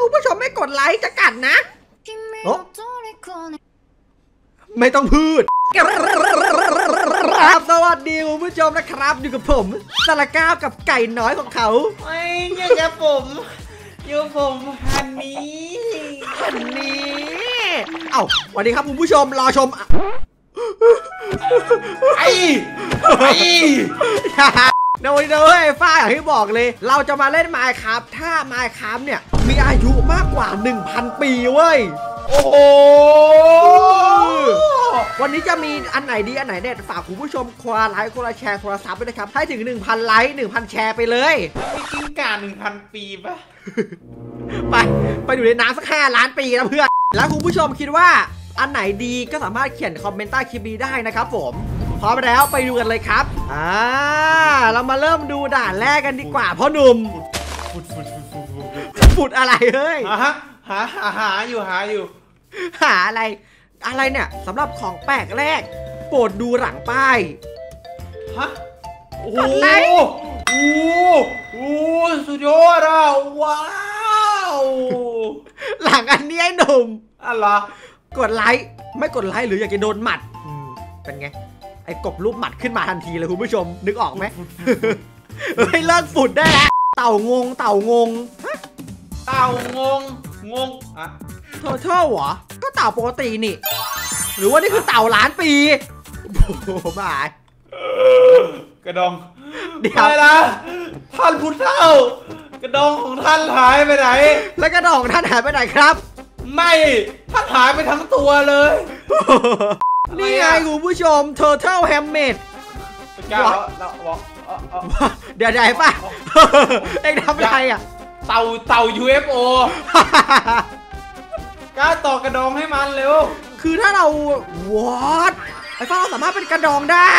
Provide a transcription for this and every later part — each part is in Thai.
คุณผู้ชมไม่กดไลค์จะกัดนะโอ้ไม่ต้องพูดครับสวัสดีคุณผู้ชมนะครับอยู่กับผมสารก้าวกับไก่น้อยของเขาไม่อยู่กับผมฮันนี่เอ้าสวัสดีครับคุณผู้ชมรอชมไอ้เดี๋ยวเฮ้ยฝ้าอย่างที่บอกเลยเราจะมาเล่น Minecraft ถ้า Minecraft เนี่ยมีอายุมากกว่า 1,000 ปีเว้ยโอ้โหวันนี้จะมีอันไหนดีอันไหนเด็ดฝากคุณผู้ชมคนละไลค์คนละแชร์คนละซับด้วยนะครับให้ถึง 1,000 ไลค์ 1,000 แชร์ไปเลยมีกิ้งก่า 1,000 ปีปะไปอยู่ในน้ำสัก5 ล้านปีนะเพื่อนแล้วคุณผู้ชมคิดว่าอันไหนดีก็สามารถเขียนคอมเมนต์ใต้คลิปนี้ได้นะครับผมพร้อมแล้วไปดูกันเลยครับเรามาเริ่มดูด่านแรกกันดีกว่าพ่อหนุ่มฟุดอะไรเฮ้ยหาอยู่หาอะไรเนี่ยสำหรับของแปลกแรกโปรดดูหลังป้ายฮะโอ้โหสุดยอดอ่ะว้าวหลังอันนี้ไอ้หนุ่มอะไรกดไลค์ไม่กดไลค์หรืออยากจะโดนหมัดเป็นไงไอ้กบรูปหมัดขึ้นมาทันทีเลยคุณผู้ชมนึกออกไหมเฮ้ยเลิกฝุ่นได้แล้วเต่างงอะเท่าเหรอก็เต่าปกตินี่หรือว่านี่คือเต่าล้านปีโอ้โหบ้ากระดองเดี๋ยวนะท่านผู้เฒ่ากระดองของท่านหายไปไหนแล้วกระดองของท่านหายไปไหนครับไม่ท่านหายไปทั้งตัวเลยนี่ไงคุณผู้ชม Turtle Handmade เดี๋ยวป่ะเอ็งทำอะไรอ่ะเต่า UFO ก้าต่อกระดองให้มันเร็วคือถ้าเราไอ้ฟ้าเราสามารถเป็นกระดองได้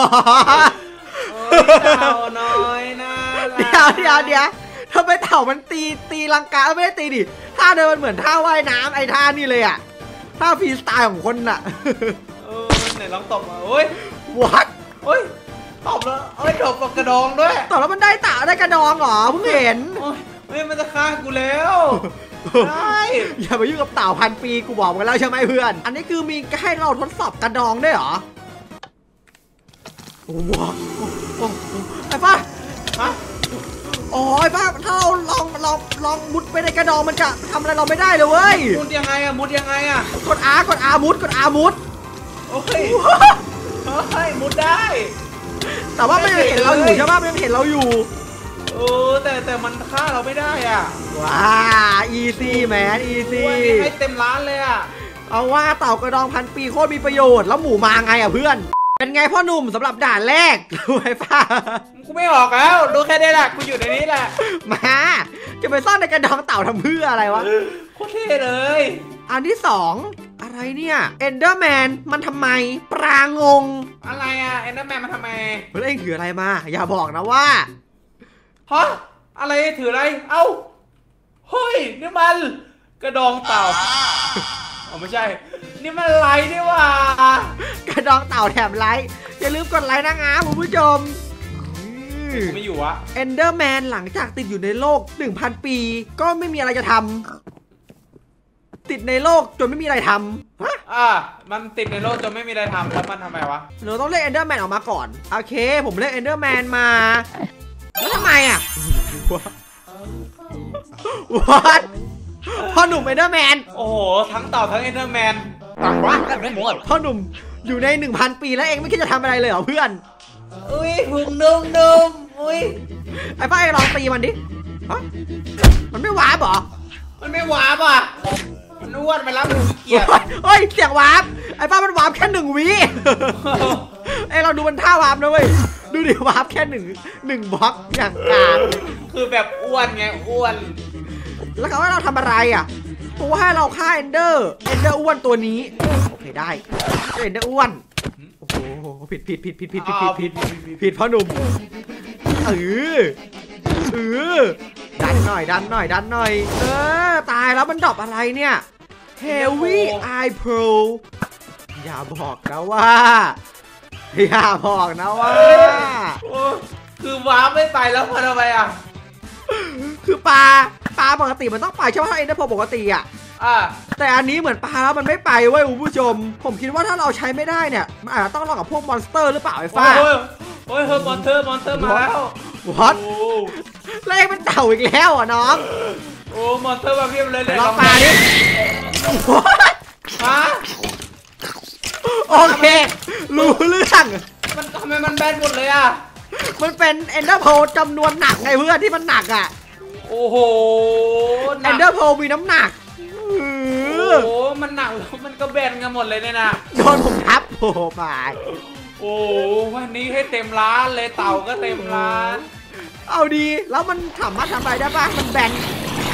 เต่าน้อยนะเดี๋ยวทำไมเต่ามันตีลังกาไม่ได้ตีดิท่าเดินมันเหมือนท่าว่ายน้ำไอ้ท่านี่เลยอ่ะท่าฟรีสไตล์ของคนน่ะไหนลองตบมาโอ้ยตบแล้วตบกับกระดองด้วยตบแล้วมันได้เต่าได้กระดองเหรอเพิ่งเห็นมันจะฆ่ากูแล้วอย่าไปยุ่งกับเต่า1,000 ปีกูบอกกันแล้วใช่ไหมเพื่อนอันนี้คือมีให้เราทดสอบกระดองได้เหรอว้าวไอ้ป้าไอ้ป้าถ้าเราลองมุดไปในกระดองมันจะทำอะไรเราไม่ได้เลยเว้ยมุดยังไงอะกด R มุดโอเคมุดได้แต่ว่าไม่เห็นเราอยู่ใช่ป่ะไม่เห็นเราอยู่แต่มันฆ่าเราไม่ได้อ่ะว้า easy man easy ให้เต็มร้านเลยอ่ะเอาว่าเต่ากระดอง1,000 ปีโคตรมีประโยชน์แล้วหมูมาไงอ่ะเพื่อนเป็นไงพ่อหนุ่มสำหรับด่านแรกรู้ไหมป้ากูไม่ออกแล้วดูแค่นี้แหละกูอยู่ในนี้แหละมาจะไปซ่อนในกระดองเต่าทำเพื่ออะไรวะโคตรเท่เลยอันที่2อะไรเนี่ยเอนเดอร์แมนมันทำไมปรางงอะไรอ่ะเอนเดอร์แมนมันทำไมเฮ้ยถืออะไรมาอย่าบอกนะว่าฮะอะไรถืออะไรเอ้าเฮ้ยนี่มันกระดองเต่าไม่ใช่นี่มันไลท์นี่ว่ากระดองเต่าแถมไลท์อย่าลืมกดไลค์นะคุณผู้ชมไม่อยู่วะเอนเดอร์แมนหลังจากติดอยู่ในโลก 1,000 ปีก็ไม่มีอะไรจะทำติดในโลกจนไม่มีอะไรทำมันติดในโลกจนไม่มีอะไรทำแล้วมันทำไมวะเราต้องเรียกเอนเดอร์แมนออกมาก่อนโอเคผมเรียกเอนเดอร์แมนมาแล้วทำไมอ่ะWhat พ่อหนุ่มเอนเดอร์แมนโอ้โหทั้งเต่าทั้งเอนเดอร์แมนต่างว่ากันไม่หมดพ่อหนุ่มอยู่ใน 1,000 ปีแล้วเองไม่คิดจะทำอะไรเลยเหรอเพื่อนมึงนุ่มไอ้ป้าลองตีมันดิมันไม่วาร์ปหรอมันไม่วาร์ปอ่ะมันอ้วนไปแล้วมึงเกียร์เสียงวาร์ปไอ้ป้ามันวาร์ปแค่1 วิเราดูมันท่าวาร์ปนะเว้ยดูดิวาร์ปแค่1 บล็อกอย่างกลางคือแบบอ้วนไงอ้วนแล้วเขาว่าเราทำอะไรอ่ะตัวให้เราฆ่าเอนเดอร์อ้วนตัวนี้โอเคได้เอนเดอร์อ้วนโอ้โหผิดพ่อหนุ่มดันหน่อยตายแล้วมันดรอปอะไรเนี่ย Heavy Eye Pearl อย่าบอกนะว่าคือวาร์ปไม่ไปแล้วทำไมอ่ะคือปลาปกติมันต้องไปใช่ไหมถ้าเอ็นเดอร์โพปกติอ่ะแต่อันนี้เหมือนปลาแล้วมันไม่ไปเว้ยคุณผู้ชมผมคิดว่าถ้าเราใช้ไม่ได้เนี่ยมันอาจจะต้องลองกับพวกมอนสเตอร์หรือเปล่าไอ้ฟ้าโอ้ยมอนเตอร์มาแล้ววอตเลขมันเต่าอีกแล้วอ่ะน้องโอ้มอนเตอร์มาเพียบเลยลองปลาดิฮะโอเครู้เรื่องมันทำไมมันแบนหมดเลยอ่ะมันเป็นเอนเดอร์โพจำนวนหนักไงเพื่อนที่มันหนักอ่ะโอ้โหเอนเดอร์โพมีน้ำหนักโอ้มันหนักแล้วมันก็แบนกันหมดเลยเนี่ยนะโดนผมทับโอ้ไปโอ้วันนี้ให้เต็มร้านเลยเต่าก็เต็มร้านเอาดีแล้วมันสามารถทำอะไรได้บ้างมันแบน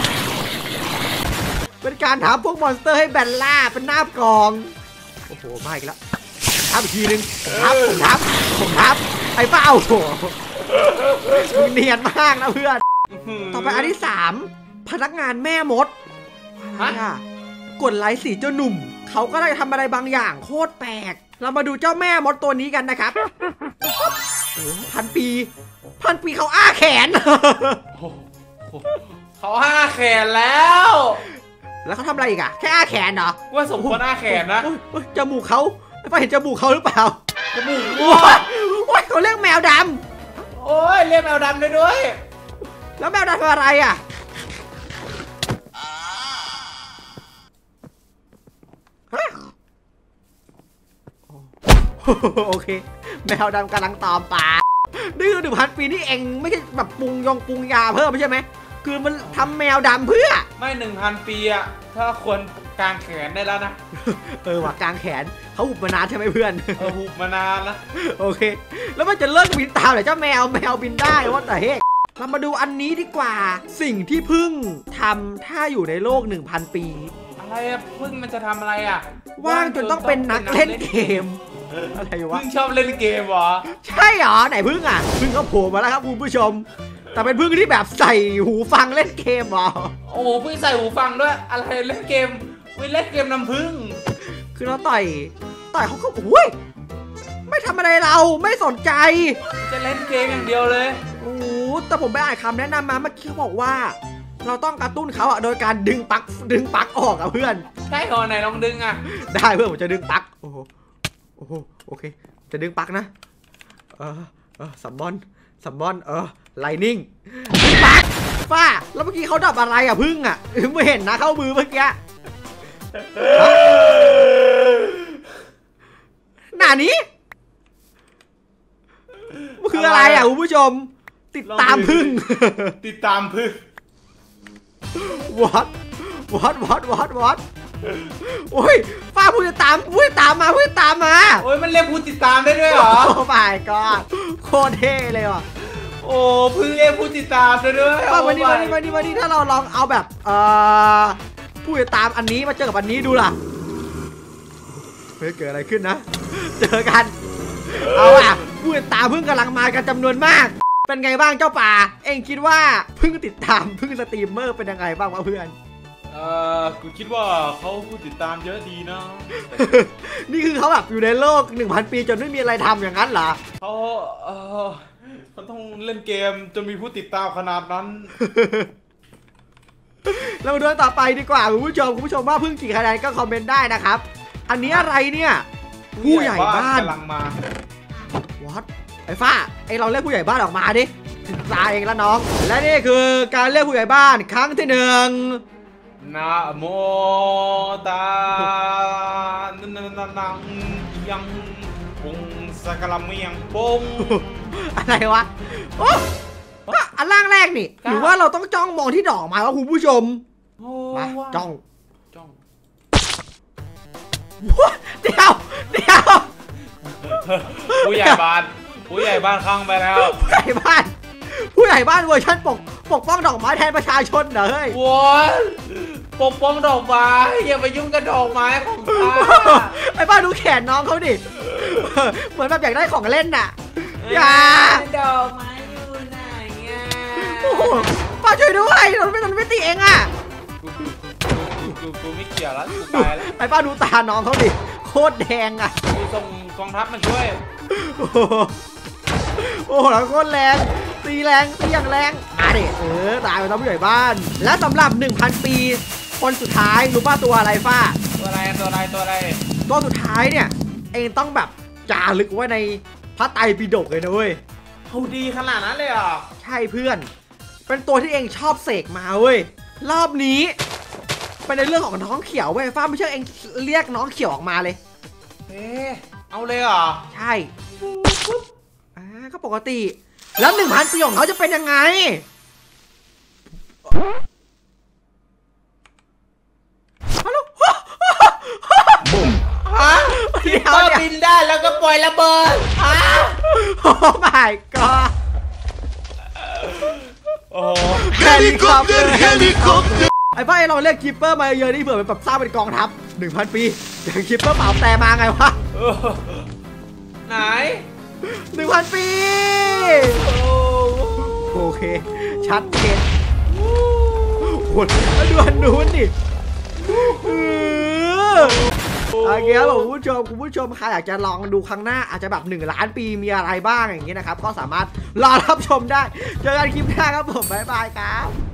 เป็นการถามพวกมอนสเตอร์ให้แบนล่าเป็นหน้ากองโอ้โหมาอีกแล้วทับอีกทีนึงผมทับไอ้เป้าโหเนียนมากนะเพื่อนต่อไปอันที่3พนักงานแม่มดกดไลค์สีเจ้าหนุ่มเขาก็ได้ทำอะไรบางอย่างโคตรแปลกเรามาดูเจ้าแม่มดตัวนี้กันนะครับพันปีเขาอ้าแขนเขาอ้าแขนแล้วเขาทำอะไรอีกอะแค่อ้าแขนเหรอว่าสมควรอ้าแขนนะจมูกเขาไม่เห็นจมูกเขาหรือเปล่าจมูกโอ้ยเขาเรียกแมวดำโอ้ยเรียกแมวดำได้ด้วยแล้วแมวดำทำอะไรอะโอเคแมวดำกำลังตอมปลาดื้อ1,000 ปีนี่เองไม่ใช่แบบปรุงยาเพิ่มไม่ใช่ไหมคือมันทำแมวดำเพื่อไม่ 1,000 ปีอะถ้าควรกางแขนได้แล้วนะว่ะกางแขนเขาหุบมานานใช่ไหมเพื่อนหุบมานานแล้วโอเคแล้วมันจะเลิกบินตามเหรอเจ้าแมวบินได้ว่าแต่เฮ้เรามาดูอันนี้ดีกว่าสิ่งที่พึ่งทำถ้าอยู่ในโลก 1,000 ปีอะไรอะพึ่งมันจะทำอะไรอะว่างจนต้องเป็นนักเล่นเกมอะไรวะพึ่งชอบเล่นเกมเหรอใช่เหรอไหนพึ่งอ่ะพึ่งเขาโผล่มาแล้วครับคุณผู้ชมแต่เป็นพึ่งที่แบบใส่หูฟังเล่นเกมเหรอโอ้พึ่งใส่หูฟังด้วยอะไรเล่นเกมเล่นเกมน้ำพึ่งคือเราต่อยเขาก็อุ้ยไม่ทำอะไรเราไม่สนใจจะเล่นเกมอย่างเดียวเลยโอ้แต่ผมไปอ่านคำแนะนำมาเมื่อกี้เขาบอกว่าเราต้องกระตุ้นเขาโดยการดึงปลั๊กออกเพื่อนใช่เหรอไหนลองดึงได้เพื่อนผมจะดึงปลั๊กโอ้โหโอเคจะดึงปลั๊กนะซัมมอนไลนิ่งปลั๊กฟ้าแล้วเมื่อกี้เขาดับอะไรพึ่งไม่เห็นนะเข้ามือเมื่อกี้หน้านี้มันคืออะไรคุณผู้ชมติดตามพึ่งวัดโอ้ยป้าพูดตามมาโอ้ยมันเรียกพูดติดตามได้ด้วยเหรอโอ้ my god โคตรเท่เลยว่ะโอ้พึ่งเรียกพูดติดตามได้ด้วยป้าวันนี้ถ้าเราลองเอาแบบพูดตามอันนี้มาเจอกับอันนี้ดูล่ะเฮ้ยเกิดอะไรขึ้นนะเจอกันเอาพูดตามพึ่งกำลังมากันจำนวนมากเป็นไงบ้างเจ้าป่าเอ็งคิดว่าพึ่งติดตามพึ่งสตรีมเมอร์เป็นยังไงบ้างวะเพื่อนกูคิดว่าเขาผู้ติดตามเยอะดีนะนี่คือเขาแบบอยู่ในโลก 1,000 ปีจนไม่มีอะไรทำอย่างนั้นเหรอเขาต้องเล่นเกมจนมีผู้ติดตามขนาดนั้นเรามาดูต่อไปดีกว่าคุณผู้ชมว่าพึ่งกี่คะแนนก็คอมเมนต์ได้นะครับอันนี้อะไรเนี่ยผู้ใหญ่บ้านกำลังมาวัดไอ้ฟ้าไอเราเรียกผู้ใหญ่บ้านออกมาดิถึงตาเองแล้วน้องและนี่คือการเรียกผู้ใหญ่บ้านครั้งที่1 นะโมตานังยังปุงสกลเมียงปงอะไรวะโอ้ก็อันล่างแรกนี่หรือว่าเราต้องจ้องมองที่ดอกไม้วะคุณผู้ชมมาจ้องเดี๋ยวผู้ใหญ่บ้านข้างไปแล้วผู้ใหญ่บ้านเวอร์ชันปกป้องดอกไม้แทนประชาชนเหรอเฮ้ยปกป้องดอกไม้อย่าไปยุ่งกับดอกไม้ของข้าไอ้ป้าดูแขนน้องเขาดิเหมือนแบบอยากได้ของเล่นน่ะอย่าดอกไม้อยู่ไหนป้าช่วยด้วยมันไม่ตีเองกูไม่เกี่ยวแล้วกูไปแล้วไอ้ป้าดูตาน้องเขาดิโคตรแดงกูส่งกองทัพมาช่วยโอ้โหแล้วโคตรแรงตีแรงตีอย่างแรงมาดิตายไปแล้วผู้ใหญ่บ้านและสำหรับ 1,000 ปีคนสุดท้ายรู้ป่ะตัวอะไรฟ้าตัวอะไรตัวสุดท้ายเนี่ยเองต้องแบบจารึกไว้ในพระไตรปิฎกเลยนะเว้ยเขาดีขนาดนั้นเลยเหรอใช่เพื่อนเป็นตัวที่เองชอบเสกมาเว้ยรอบนี้เป็นในเรื่องของน้องเขียวเว้ยฟ้าไม่เชื่อเองเรียกน้องเขียวออกมาเลยเอาเลยเหรอใช่ก็ปกติแล้ว 1,000 ปีของเขาจะเป็นยังไงฮัลโหลคิปเปอร์บินได้แล้วก็ปล่อยระเบิดโอ้ my god โอ้เฮลิคอปเตอร์ไอ้ป้าเราเรียกคิปเปอร์มาเยอะนี่เผื่อเป็นแบบสร้างเป็นกองทัพ 1,000 ปีอย่างคิปเปอร์เปล่าแต่มาไงวะไหน 1,000 ปีโอเคชัดเจนโหดแล้วดูอันนู้นดิโอเคครับคุณผู้ชมใครอยากจะลองดูครั้งหน้าอาจจะแบบ1 ล้านปีมีอะไรบ้างอย่างเงี้ยนะครับก็สามารถรอรับชมได้เจอกันคลิปหน้าครับผมบ๊ายบายครับ